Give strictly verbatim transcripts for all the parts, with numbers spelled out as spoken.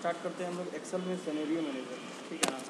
Start करते हैं हम लोग एक्सेल में सिनेरियो मैनेजर, ठीक है ना।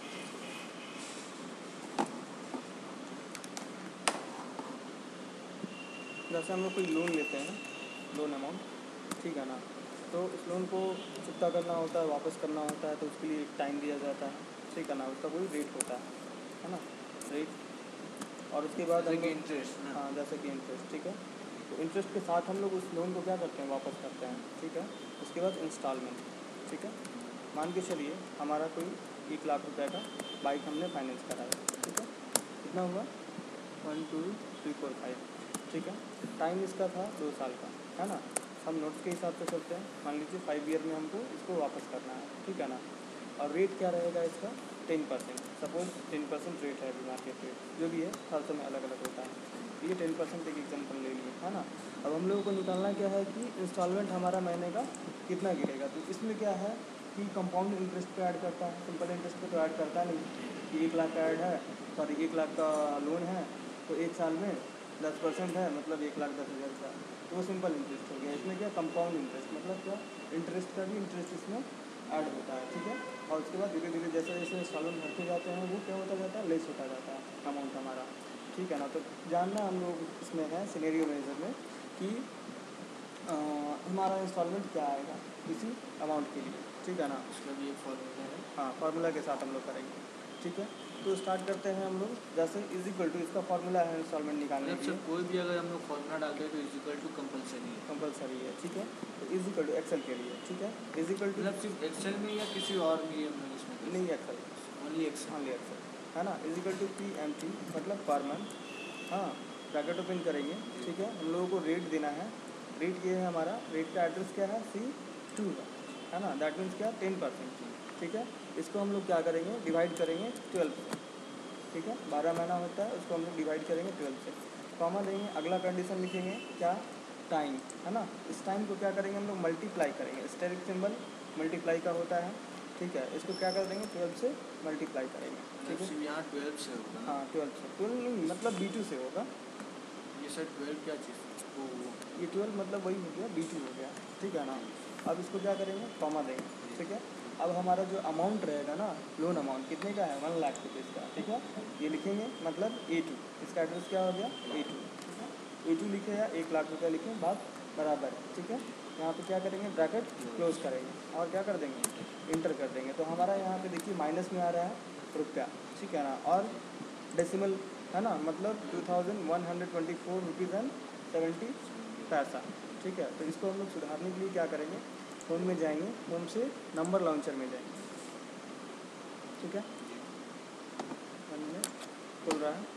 जैसे हम लोग कोई लोन लेते हैं, लोन अमाउंट, ठीक है ना, तो उस लोन को चुकता करना होता है, वापस करना होता है, तो उसके लिए एक टाइम दिया जाता है, ठीक है ना, उसका कोई रेट होता है है ना, रेट। और उसके बाद हम लोग इंटरेस्ट, हाँ जैसे कि इंटरेस्ट, ठीक है। तो इंटरेस्ट के साथ हम लोग उस लोन को क्या करते हैं, वापस करते हैं, ठीक है। उसके बाद इंस्टॉलमेंट, ठीक है। मान के चलिए हमारा कोई एक लाख रुपए का बाइक हमने फाइनेंस कराया, ठीक है। कितना हुआ, one two three four five, ठीक है। टाइम इसका था दो साल का, है ना। हम नोट्स के हिसाब से चलते हैं, मान लीजिए फाइव ईयर में हमको इसको वापस करना है, ठीक है ना। और रेट क्या रहेगा इसका, ten percent, suppose ten percent rate है अभी मार्केट रेट, जो भी है हर समय अलग अलग होता है। ये टेन परसेंट एक एग्जाम्पल ले लिए, है ना। अब हम लोगों को निकालना क्या है कि इंस्टॉलमेंट हमारा महीने का कितना गिरेगा। तो इसमें क्या है कि कंपाउंड इंटरेस्ट पे ऐड करता है, सिंपल इंटरेस्ट पे तो ऐड करता नहीं कि एक लाख का ऐड है, सॉरी एक लाख का लोन है, तो एक साल में दस परसेंट है, मतलब एक लाख दस हज़ार का, तो वो सिंपल इंटरेस्ट हो गया। इसमें क्या कंपाउंड इंटरेस्ट, मतलब क्या इंटरेस्ट का भी इंटरेस्ट इसमें ऐड होता है, ठीक है। और उसके बाद धीरे धीरे जैसे जैसे इंस्टॉलमेंट भरते जाते हैं वो क्या होता जाता है, लेस होता जाता है अमाउंट हमारा, ठीक है ना। तो जानना हम लोग इसमें है सिनेरियो मैनेजर में कि आ, हमारा इंस्टॉलमेंट क्या आएगा इसी अमाउंट के लिए, ठीक है ना। उसका भी एक फॉर्मूला है। हाँ फार्मूला के साथ हम लोग करेंगे, ठीक है। तो स्टार्ट करते हैं हम लोग, जैसे इज इक्वल टू, इसका फार्मूला है इंस्टॉलमेंट निकालने के लिए, कोई भी अगर हम लोग फॉर्मूला डालते हैं तो इज इक्वल टू कंपलसरी है, कंपलसरी है, ठीक है। तो इज इक्वल टू एक्सेल के लिए, ठीक है, इज इक्वल टू मतलब सिर्फ एक्सेल में या किसी और में हम लोग इसमें नहीं Excel, only Excel, only Excel, है ना। Is equal to P M T मतलब पर मंथ, हाँ ब्रैकेट ओपन करेंगे, ठीक है। हम लोगों को रेट देना है, रेट ये है हमारा, रेट का एड्रेस क्या है, सी टू है ना, दैट मीन्स क्या, टेन परसेंट, ठीक है। इसको हम लोग क्या करेंगे, डिवाइड करेंगे ट्वेल्व से, ठीक है। बारह महीना होता है, उसको हम लोग डिवाइड करेंगे ट्वेल्व से, कॉमा देंगे, अगला कंडीशन लिखेंगे क्या, टाइम, है ना। इस टाइम को क्या करेंगे हम लोग, मल्टीप्लाई करेंगे, स्टेरिक सिंबल मल्टीप्लाई का होता है, ठीक है। इसको क्या कर देंगे, ट्वेल्व से मल्टीप्लाई करेंगे, ठीक है। यहाँ ट्वेल्व से होगा, हाँ ट्वेल्व से, ट्वेल्व नहीं मतलब बी टू से होगा, ये सर ट्वेल्व क्या चीज़, वो ये ट्वेल्व मतलब वही हो गया, बी टू हो गया, ठीक है ना। अब इसको क्या करेंगे, कॉमा देंगे, ठीक है। अब हमारा जो अमाउंट रहेगा ना, लोन अमाउंट कितने का है, वन लाख रुपीज़ का, ठीक है। ये लिखेंगे मतलब ए टू, इसका एड्रेस क्या हो गया, ए टू, ठीक है। ए टू लिखे या एक लाख रुपया लिखें, बात बराबर है, ठीक है। यहाँ पे क्या करेंगे, ब्रैकेट क्लोज करेंगे और क्या कर देंगे, इंटर कर देंगे। तो हमारा यहाँ पे देखिए माइनस में आ रहा है रुपया, ठीक है ना, और डेसिमल है ना, मतलब two thousand one hundred twenty four rupees and seventy पैसा, ठीक है। तो इसको हम लोग सुधारने के लिए क्या करेंगे, होम में जाएंगे, होम से नंबर लॉन्चर में जाएंगे, ठीक है। वन मिनट खुल रहा है,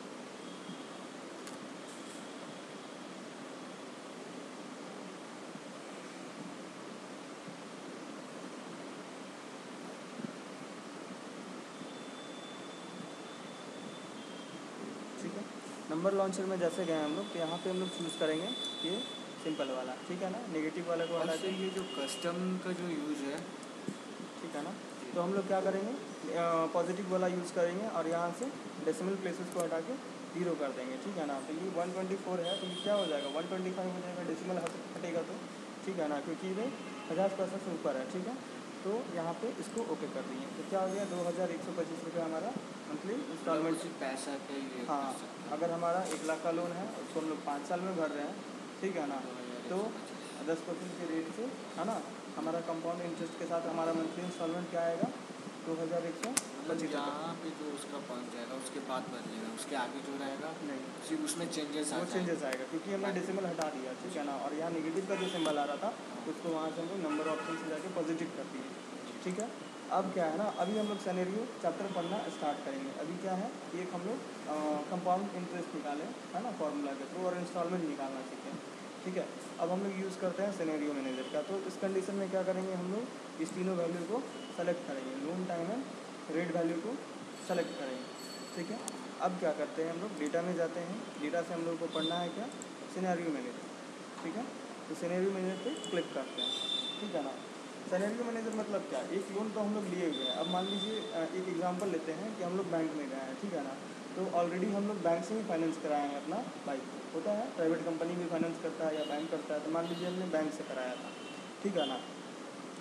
ठीक है। नंबर लॉन्चर में जैसे गए हम लोग, तो यहाँ पे हम लोग चूज़ करेंगे ये सिंपल वाला, ठीक है ना, नेगेटिव वाले को हटा के, ये जो कस्टम का जो यूज़ है, ठीक है ना। तो हम लोग क्या करेंगे, पॉजिटिव वाला यूज़ करेंगे और यहाँ से डेसिमल प्लेसेस को हटा के जीरो कर देंगे, ठीक है ना। तो ये वन ट्वेंटी फोर है, तो ये क्या हो जाएगा, वन ट्वेंटी फाइव हो जाएगा, डेसिमल हटेगा तो, ठीक है ना, क्योंकि ये पचास परसेंट से ऊपर है, ठीक है। तो यहाँ पे इसको ओके कर दिए, तो क्या हो गया, दो हज़ार एक सौ पच्चीस रुपये हमारा मंथली इंस्टॉलमेंट, पैसा के लिए, हाँ। अगर हमारा एक लाख का लोन है, उसको हम लोग पाँच साल में भर रहे हैं, ठीक है ना, तो दस परसेंट के रेट से, है ना, हमारा कंपाउंड इंटरेस्ट के साथ हमारा मंथली इंस्टॉलमेंट क्या आएगा, दो हज़ार एक सौ पच्चीस रुपये। यहाँ पे जो उसका पहुँच जाएगा उसके बाद बदलेगा, उसके आगे जो रहेगा नहीं, सिर्फ उसमें चेंजेस वो चेंजेस आएगा क्योंकि हमने डेसिमल हटा दिया, ठीक है ना। और यहाँ नेगेटिव का जो सिंबल आ रहा था, उसको वहाँ से हम लोग नंबर ऑप्शन से जाके पॉजिटिव कर दिए, ठीक है। अब क्या है ना, अभी हम लोग सिनेरियो चैप्टर पढ़ना स्टार्ट करेंगे। अभी क्या है, एक हम लोग कंपाउंड इंटरेस्ट निकालें, है ना, फार्मूला के थ्रू, और इंस्टॉलमेंट निकालना सीखें, ठीक है। अब हम लोग यूज़ करते हैं सिनेरियो मैनेजर का। तो इस कंडीशन में क्या करेंगे, हम लोग इस तीनों वैल्यू को सेलेक्ट करेंगे, loan, time and rate value को सेलेक्ट करेंगे, ठीक है। अब क्या करते हैं, हम लोग डेटा में जाते हैं, डेटा से हम लोग को पढ़ना है क्या, सिनेरियो मैनेजर, ठीक है। तो सिनेरियो मैनेजर पे क्लिक करते हैं, ठीक है ना। सिनेरियो मैनेजर मतलब क्या, एक लोन तो हम लोग लिए हुए हैं। अब मान लीजिए एक एग्जांपल लेते हैं कि हम लोग बैंक में गए हैं, ठीक है ना। तो ऑलरेडी हम लोग बैंक से ही फाइनेंस कराए हैं अपना बाइक, होता है प्राइवेट कंपनी भी फाइनेंस करता है या बैंक करता है, तो मान लीजिए हमने बैंक से कराया था, ठीक है ना।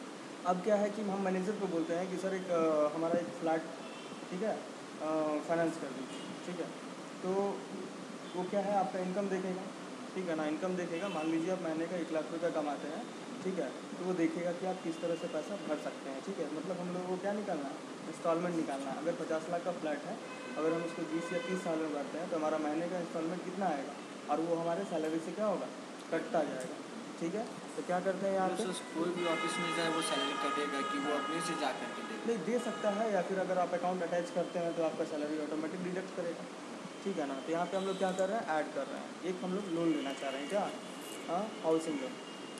अब क्या है कि हम मैनेजर को बोलते हैं कि सर एक अ, हमारा एक फ्लैट, ठीक है, फाइनेंस कर दीजिए, ठीक है। तो वो क्या है, आपका इनकम देखेगा, ठीक है ना, इनकम देखेगा। मान लीजिए आप महीने का एक लाख रुपया कमाते हैं, ठीक है, तो वो देखेगा कि आप किस तरह से पैसा भर सकते हैं, ठीक है। मतलब हम लोगों को क्या निकालना है, इंस्टॉलमेंट निकालना है। अगर पचास लाख का फ्लैट है, अगर हम उसको बीस या तीस साल में भरते हैं तो हमारा महीने का इंस्टॉलमेंट कितना आएगा, और वो हमारे सैलरी से क्या होगा, कटता जाएगा, ठीक है। तो क्या करते हैं यहाँ पे, प्लस कोई भी ऑफिस में जाए वो सैलरी कटेगा कि वो अपने से जा करके देगा? नहीं दे सकता है, या फिर अगर आप अकाउंट अटैच करते हैं तो आपका सैलरी ऑटोमेटिक डिडक्ट करेगा, ठीक है ना। तो यहाँ पे हम लोग क्या कर रहे हैं, ऐड कर रहे हैं। एक हम लोग लोन लेना चाह रहे हैं, क्या, हाँ, हाउसिंग लोन,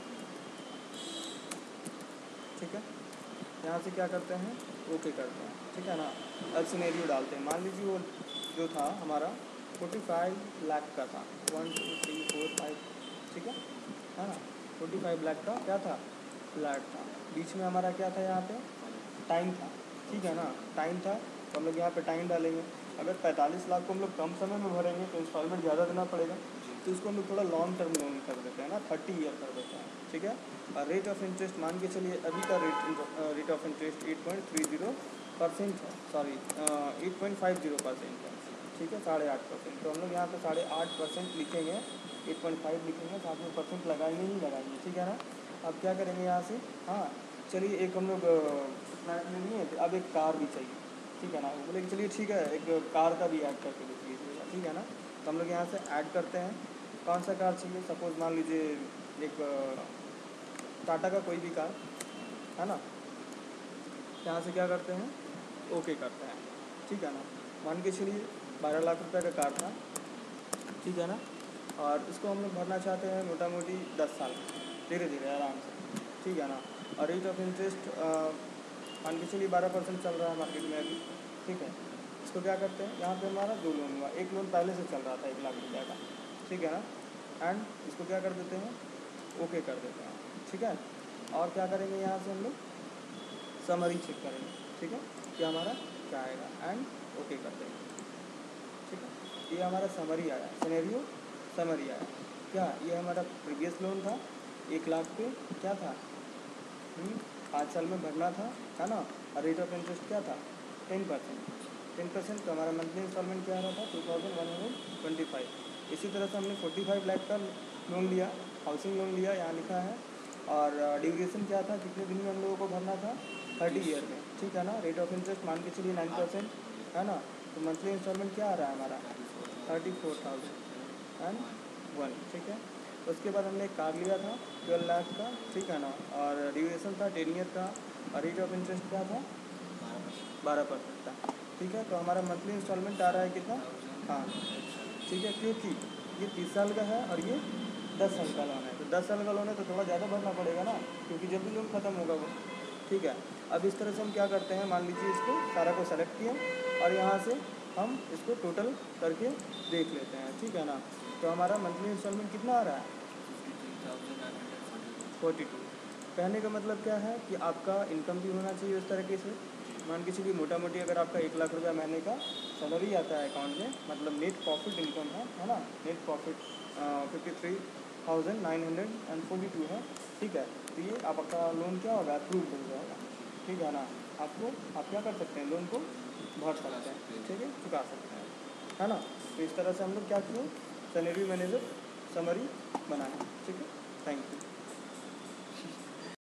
ठीक है। यहाँ से क्या करते हैं, ओके करते हैं, ठीक है ना। अब सिनेरियो डालते हैं। मान लीजिए वो जो था हमारा फोर्टी फाइव लाख का था, one two three four five, ठीक है है ना। फोर्टी फाइव लाख का क्या था, फ्लैट था। बीच में हमारा क्या था, यहाँ पे टाइम था, ठीक है ना, टाइम था। तो हम लोग यहाँ पे टाइम डालेंगे। अगर पैंतालीस लाख को हम लोग कम समय में भरेंगे तो इंस्टॉलमेंट ज़्यादा देना पड़ेगा, तो इसको हम लोग थोड़ा लॉन्ग टर्म लोन कर देते हैं ना, थर्टी ईयर कर देते हैं, ठीक है। और रेट ऑफ इंटरेस्ट मान के चलिए, अभी का rate rate of interest eight point three zero percent है, sorry eight point five zero percent है, ठीक है, साढ़े आठ परसेंट। तो हम लोग यहाँ पे साढ़े आठ परसेंट लिखेंगे, एट पॉइंट फाइव लिखेंगे, साथ में परसेंट लगाएंगे ही लगाएंगे, ठीक है ना। अब क्या करेंगे यहाँ से, हाँ चलिए, एक हम लोग फ्लैट में नहीं है, तो अब एक कार भी चाहिए, ठीक है ना। बोले कि चलिए ठीक है, एक कार का भी ऐड करके देख लीजिएगा, ठीक है ना। तो हम लोग यहाँ से ऐड करते हैं, कौन सा कार चाहिए। सपोज़ मान लीजिए एक टाटा का कोई भी कार, है ना। यहाँ से क्या करते हैं, ओके करते हैं, ठीक है ना। मान के चलिए बारह लाख रुपए का कार था, ठीक है ना। और इसको हम लोग भरना चाहते हैं मोटा मोटी दस साल, धीरे धीरे आराम से, ठीक है ना। और रेट ऑफ इंटरेस्ट मान के चलिए बारह परसेंट चल रहा है मार्केट में अभी, ठीक है। इसको क्या करते हैं, यहाँ पे हमारा दो लोन हुआ, एक लोन पहले से चल रहा था एक लाख रुपये का, ठीक है ना। एंड इसको क्या कर देते हैं, ओके कर देते हैं, ठीक है। और क्या करेंगे, यहाँ से हम लोग समरी चेक करेंगे, ठीक है, कि हमारा क्या आएगा, एंड ओके कर देंगे, ठीक है। ये हमारा समरी आया, सिनेरियो समरी आया। क्या, ये हमारा प्रीवियस लोन था एक लाख पे, क्या था, पाँच साल में भरना था, है ना। और रेट ऑफ इंटरेस्ट क्या था, टेन परसेंट टेन परसेंट तो हमारा मंथली इंस्टॉलमेंट क्या आ रहा था, two thousand one hundred twenty five. इसी तरह से हमने फोर्टी फाइव लाख का लोन लिया, हाउसिंग लोन लिया, यहाँ लिखा है। और ड्यूरेशन क्या था, कितने दिन में हम लोगों को भरना था, थर्टी ईयर में, ठीक है ना। रेट ऑफ इंटरेस्ट मान के चलिए नाइन परसेंट, है ना। तो मंथली इंस्टॉलमेंट क्या आ रहा है हमारा, thirty four thousand and one, ठीक है। उसके बाद हमने एक कार लिया था ट्वेल्व लाख का, ठीक है ना। और ड्यूरेशन था टेन ईयर का, और रेट ऑफ इंटरेस्ट क्या था, बारह परसेंट था, ठीक है। तो हमारा मंथली इंस्टॉलमेंट आ रहा है कितना, हाँ, ठीक है, क्योंकि ये तीस साल का है और ये दस साल का लोन है। तो दस साल का लोन है तो थोड़ा ज़्यादा भरना पड़ेगा ना, क्योंकि जल्दी लोन ख़त्म होगा वो, ठीक है। अब इस तरह से हम क्या करते हैं, मान लीजिए इसको सारा को सेलेक्ट किया और यहाँ से हम इसको टोटल करके देख लेते हैं, ठीक है ना। तो हमारा मंथली इंस्टॉलमेंट कितना आ रहा है, फोर्टी टू। कहने का मतलब क्या है कि आपका इनकम भी होना चाहिए उस तरीके से। मान के चलिए मोटा मोटी अगर आपका एक लाख रुपया महीने का सैलरी आता है अकाउंट में, मतलब नेट प्रॉफिट इनकम है है ना, net profit fifty three thousand nine hundred and forty two है, ठीक है। तो ये आपका लोन क्या होगा, अप्रूव हो जाएगा, ठीक है ना। आपको आप क्या कर सकते हैं, लोन को भर सकते हैं, ठीक है, चुका सकते हैं, है ना। तो इस तरह से हम लोग क्या किए, सैलरी मैनेजर समरी बनाए, ठीक है। Thank you.